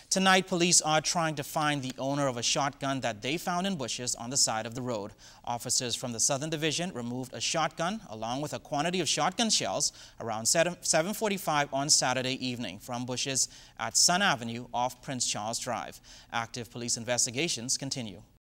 Tonight, police are trying to find the owner of a shotgun that they found in bushes on the side of the road. Officers from the Southern Division removed a shotgun along with a quantity of shotgun shells around 7:45 on Saturday evening from bushes at Sun Avenue off Prince Charles Drive. Active police investigations continue.